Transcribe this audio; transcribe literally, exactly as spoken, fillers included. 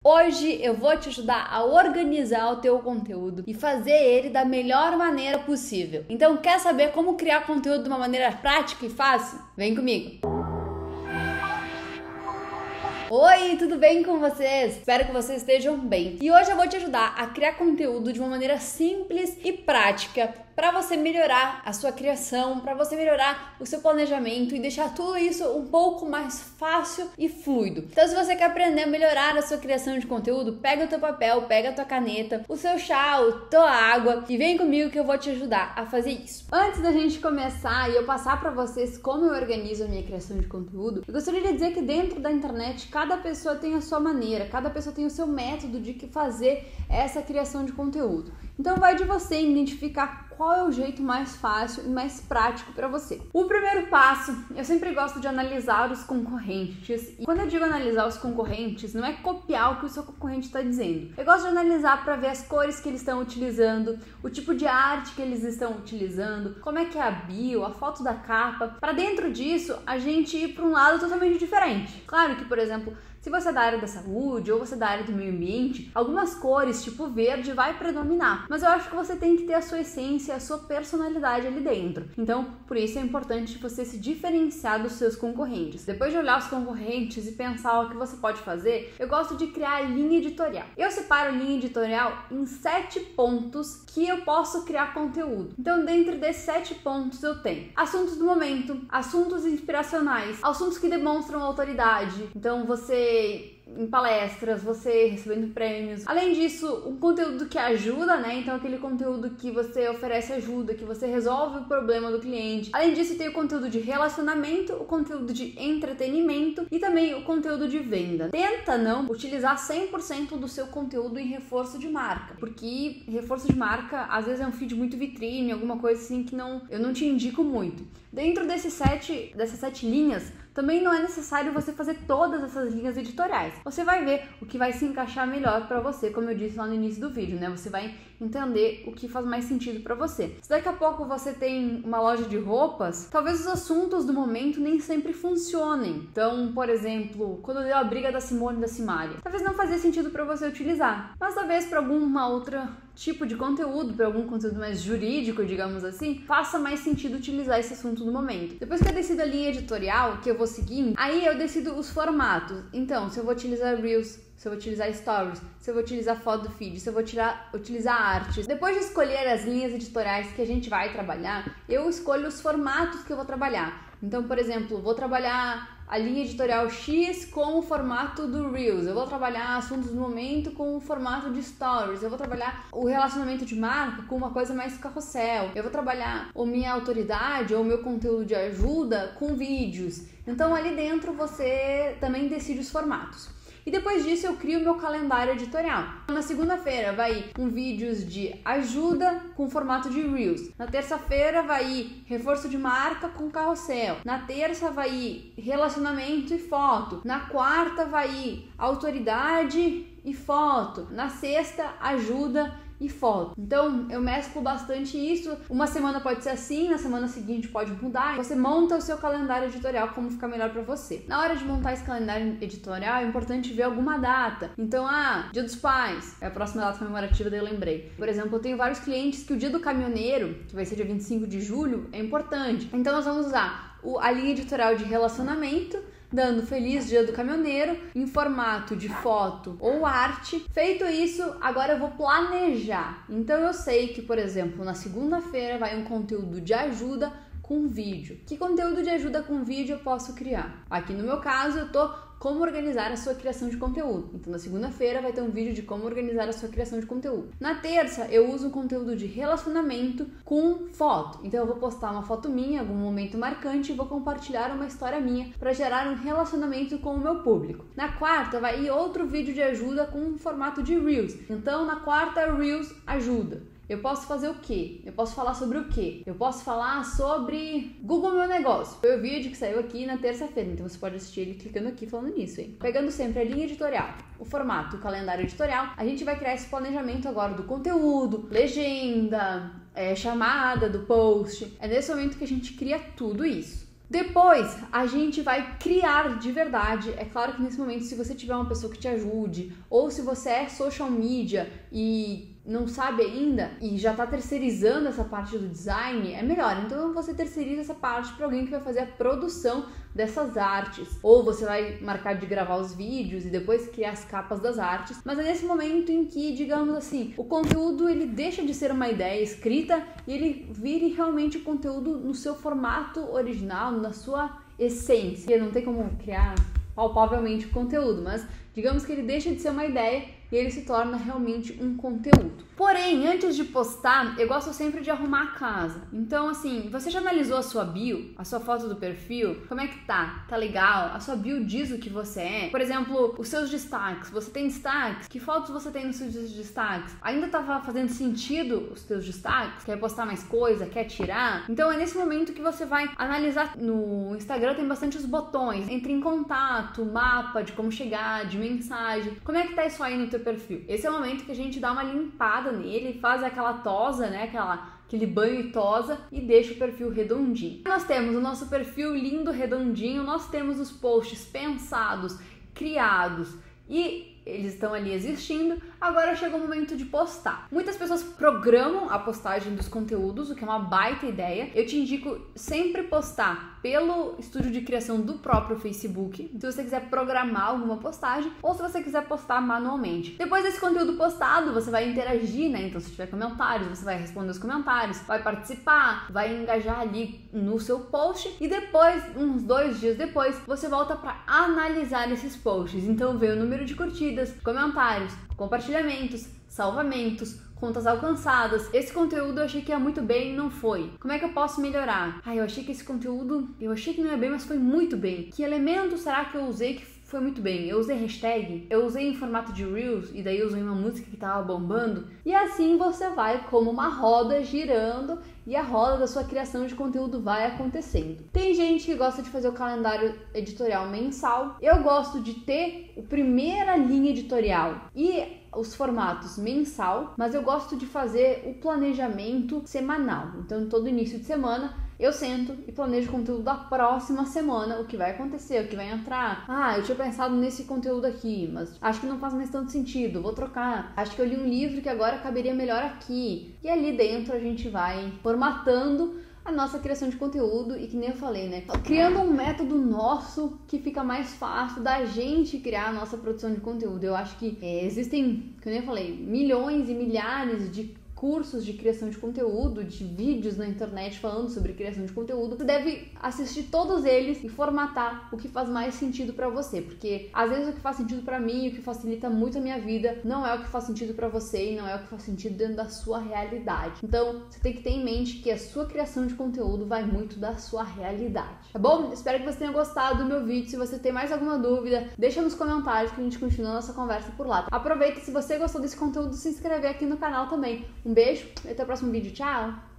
Hoje eu vou te ajudar a organizar o teu conteúdo e fazer ele da melhor maneira possível. Então, quer saber como criar conteúdo de uma maneira prática e fácil? Vem comigo! Oi, tudo bem com vocês? Espero que vocês estejam bem. E hoje eu vou te ajudar a criar conteúdo de uma maneira simples e prática para você melhorar a sua criação, para você melhorar o seu planejamento e deixar tudo isso um pouco mais fácil e fluido. Então, se você quer aprender a melhorar a sua criação de conteúdo, pega o teu papel, pega a tua caneta, o seu chá, a tua água e vem comigo que eu vou te ajudar a fazer isso. Antes da gente começar e eu passar para vocês como eu organizo a minha criação de conteúdo, eu gostaria de dizer que dentro da internet cada pessoa tem a sua maneira, cada pessoa tem o seu método de que fazer essa criação de conteúdo. Então vai de você identificar qual é o jeito mais fácil e mais prático para você. O primeiro passo, eu sempre gosto de analisar os concorrentes. E quando eu digo analisar os concorrentes, não é copiar o que o seu concorrente está dizendo. Eu gosto de analisar para ver as cores que eles estão utilizando, o tipo de arte que eles estão utilizando, como é que é a bio, a foto da capa. Para dentro disso, a gente ir para um lado totalmente diferente. Claro que, por exemplo, se você é da área da saúde ou você é da área do meio ambiente, algumas cores, tipo verde, vai predominar. Mas eu acho que você tem que ter a sua essência, a sua personalidade ali dentro. Então, por isso é importante você se diferenciar dos seus concorrentes. Depois de olhar os concorrentes e pensar o que você pode fazer, eu gosto de criar a linha editorial. Eu separo a linha editorial em sete pontos que eu posso criar conteúdo. Então, dentro desses sete pontos eu tenho assuntos do momento, assuntos inspiracionais, assuntos que demonstram autoridade. Então, você em palestras, você recebendo prêmios. Além disso, um conteúdo que ajuda, né? Então aquele conteúdo que você oferece ajuda, que você resolve o problema do cliente. Além disso, tem o conteúdo de relacionamento, o conteúdo de entretenimento e também o conteúdo de venda. Tenta não utilizar cem por cento do seu conteúdo em reforço de marca, porque reforço de marca às vezes é um feed muito vitrine, alguma coisa assim que não, eu não te indico muito. Dentro desses sete, dessas sete linhas, também não é necessário você fazer todas essas linhas editoriais. Você vai ver o que vai se encaixar melhor para você, como eu disse lá no início do vídeo, né? Você vai entender o que faz mais sentido para você. Se daqui a pouco você tem uma loja de roupas, talvez os assuntos do momento nem sempre funcionem. Então, por exemplo, quando deu a briga da Simone e da Simaria, talvez não fazia sentido para você utilizar, mas talvez para alguma outra tipo de conteúdo, para algum conteúdo mais jurídico, digamos assim, faça mais sentido utilizar esse assunto no momento. Depois que eu decido a linha editorial que eu vou seguir, aí eu decido os formatos. Então, se eu vou utilizar Reels, se eu vou utilizar Stories, se eu vou utilizar foto do feed, se eu vou tirar, utilizar artes. Depois de escolher as linhas editoriais que a gente vai trabalhar, eu escolho os formatos que eu vou trabalhar. Então, por exemplo, vou trabalhar a linha editorial X com o formato do Reels, eu vou trabalhar assuntos do momento com o formato de Stories, eu vou trabalhar o relacionamento de marca com uma coisa mais carrossel, eu vou trabalhar a minha autoridade ou o meu conteúdo de ajuda com vídeos. Então, ali dentro você também decide os formatos. E depois disso eu crio o meu calendário editorial. Na segunda-feira vai ir com vídeos de ajuda com formato de Reels. Na terça-feira vai ir reforço de marca com carrossel. Na terça vai ir relacionamento e foto. Na quarta vai ir autoridade e foto. Na sexta, ajuda e foto. Então eu mesclo bastante isso. Uma semana pode ser assim, na semana seguinte pode mudar. Você monta o seu calendário editorial como fica melhor para você. Na hora de montar esse calendário editorial é importante ver alguma data. Então, ah, Dia dos Pais é a próxima data comemorativa, daí eu lembrei. Por exemplo, eu tenho vários clientes que o Dia do Caminhoneiro, que vai ser dia vinte e cinco de julho, é importante. Então nós vamos usar a linha editorial de relacionamento, dando Feliz Dia do Caminhoneiro em formato de foto ou arte. Feito isso, agora eu vou planejar. Então eu sei que, por exemplo, na segunda-feira vai um conteúdo de ajuda com vídeo. Que conteúdo de ajuda com vídeo eu posso criar? Aqui no meu caso, eu tô como organizar a sua criação de conteúdo. Então, na segunda-feira vai ter um vídeo de como organizar a sua criação de conteúdo. Na terça, eu uso um conteúdo de relacionamento com foto. Então, eu vou postar uma foto minha, algum momento marcante, e vou compartilhar uma história minha para gerar um relacionamento com o meu público. Na quarta, vai ir outro vídeo de ajuda com um formato de Reels. Então, na quarta, Reels ajuda. Eu posso fazer o quê? Eu posso falar sobre o quê? Eu posso falar sobre Google Meu Negócio. Foi o vídeo que saiu aqui na terça-feira, então você pode assistir ele clicando aqui falando nisso, hein? Pegando sempre a linha editorial, o formato, o calendário editorial, a gente vai criar esse planejamento agora do conteúdo, legenda, é, chamada do post. É nesse momento que a gente cria tudo isso. Depois, a gente vai criar de verdade. É claro que nesse momento, se você tiver uma pessoa que te ajude, ou se você é social media e não sabe ainda e já tá terceirizando essa parte do design, é melhor. Então você terceiriza essa parte para alguém que vai fazer a produção dessas artes. Ou você vai marcar de gravar os vídeos e depois criar as capas das artes. Mas é nesse momento em que, digamos assim, o conteúdo ele deixa de ser uma ideia escrita e ele vire realmente o conteúdo no seu formato original, na sua essência. Não tem como criar palpavelmente o conteúdo, mas digamos que ele deixa de ser uma ideia e ele se torna realmente um conteúdo. Porém, antes de postar, eu gosto sempre de arrumar a casa. Então, assim, você já analisou a sua bio, a sua foto do perfil? Como é que tá? Tá legal? A sua bio diz o que você é? Por exemplo, os seus destaques. Você tem destaques? Que fotos você tem nos seus destaques? Ainda tava fazendo sentido os seus destaques? Quer postar mais coisa? Quer tirar? Então, é nesse momento que você vai analisar. No Instagram tem bastante os botões. Entre em contato, mapa de como chegar, de mensagem. Como é que tá isso aí no teu perfil? Esse é o momento que a gente dá uma limpada nele, faz aquela tosa, né, aquela, aquele banho e tosa e deixa o perfil redondinho. Nós temos o nosso perfil lindo, redondinho, nós temos os posts pensados, criados e eles estão ali existindo. Agora chegou o momento de postar. Muitas pessoas programam a postagem dos conteúdos, o que é uma baita ideia. Eu te indico sempre postar pelo estúdio de criação do próprio Facebook, se você quiser programar alguma postagem ou se você quiser postar manualmente. Depois desse conteúdo postado, você vai interagir, né? Então, se tiver comentários, você vai responder os comentários, vai participar, vai engajar ali no seu post e depois, uns dois dias depois, você volta para analisar esses posts. Então, vê o número de curtidas, comentários, compartilhamentos, salvamentos, contas alcançadas. Esse conteúdo eu achei que ia muito bem e não foi. Como é que eu posso melhorar? Ah, eu achei que esse conteúdo, eu achei que não ia bem, mas foi muito bem. Que elemento será que eu usei que foi muito bem? Eu usei hashtag, eu usei em formato de Reels e daí eu usei uma música que tava bombando. E assim você vai como uma roda girando e a roda da sua criação de conteúdo vai acontecendo. Tem gente que gosta de fazer o calendário editorial mensal. Eu gosto de ter a primeira linha editorial e os formatos mensal, mas eu gosto de fazer o planejamento semanal. Então, todo início de semana eu sento e planejo o conteúdo da próxima semana, o que vai acontecer, o que vai entrar. Ah, eu tinha pensado nesse conteúdo aqui, mas acho que não faz mais tanto sentido, vou trocar. Acho que eu li um livro que agora caberia melhor aqui. E ali dentro a gente vai formatando a nossa criação de conteúdo e que nem eu falei, né? Criando um método nosso que fica mais fácil da gente criar a nossa produção de conteúdo. Eu acho que é, existem, que nem eu falei, milhões e milhares de cursos de criação de conteúdo, de vídeos na internet falando sobre criação de conteúdo. Você deve assistir todos eles e formatar o que faz mais sentido pra você, porque às vezes o que faz sentido pra mim, o que facilita muito a minha vida, não é o que faz sentido pra você e não é o que faz sentido dentro da sua realidade. Então, você tem que ter em mente que a sua criação de conteúdo vai muito da sua realidade, tá bom? Espero que você tenha gostado do meu vídeo. Se você tem mais alguma dúvida, deixa nos comentários que a gente continua a nossa conversa por lá. Aproveita, se você gostou desse conteúdo, se inscrever aqui no canal também. Um beijo e até o próximo vídeo. Tchau!